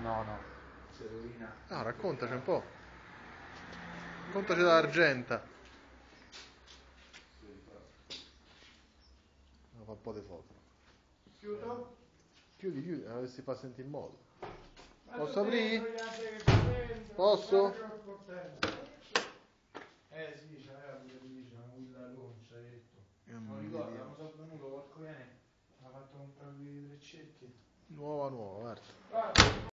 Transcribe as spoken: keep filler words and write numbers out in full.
No, no. Si rovina. Ah, raccontaci un po'. Raccontaci da Argenta. Fa un po' di foto. Chiudo? Chiudi, chiudi, a ver si fa sentire in modo. Ma Posso tu aprire? dentro, gli altri che c'è dentro, Posso? guarda che ho il coltello. Eh sì, c'aveva pure lì, c'era un villalone, c'ha detto. Non ricordo, non sono venuto, porco cane, mi ha fatto comprare quei tre cerchi. Nuova, nuova, guarda. Guarda.